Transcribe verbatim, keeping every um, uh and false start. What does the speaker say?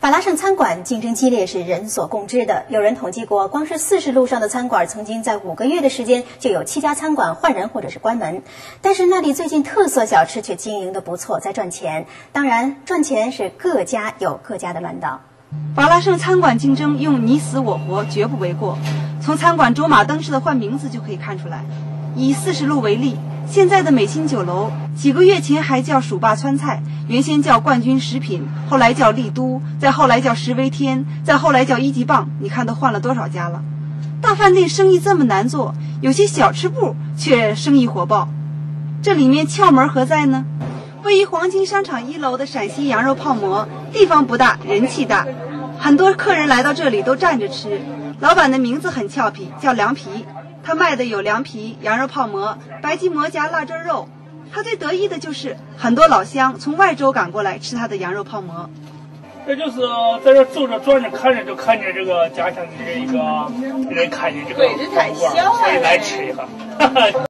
法拉盛餐馆竞争激烈是人所共知的。有人统计过，光是四十路上的餐馆，曾经在五个月的时间就有七家餐馆换人或者是关门。但是那里最近特色小吃却经营得不错，在赚钱。当然，赚钱是各家有各家的门道。 法拉盛餐馆竞争用你死我活，绝不为过。从餐馆走马灯似的换名字就可以看出来。以四十路为例，现在的美心酒楼，几个月前还叫蜀霸川菜，原先叫冠军食品，后来叫丽都，再后来叫十威天，再后来叫一级棒，你看都换了多少家了。大饭店生意这么难做，有些小吃部却生意火爆，这里面窍门何在呢？位于黄金商场一楼的陕西羊肉泡馍，地方不大，人气大，很多客人来到这里都站着吃。老板的名字很俏皮，叫凉皮。他卖的有凉皮、羊肉泡馍、白吉馍夹腊汁肉。他最得意的就是很多老乡从外州赶过来吃他的羊肉泡馍。 这就是在这走着转着看着就看见这个家乡的这一个人，看见这个饭馆，所以来吃一下。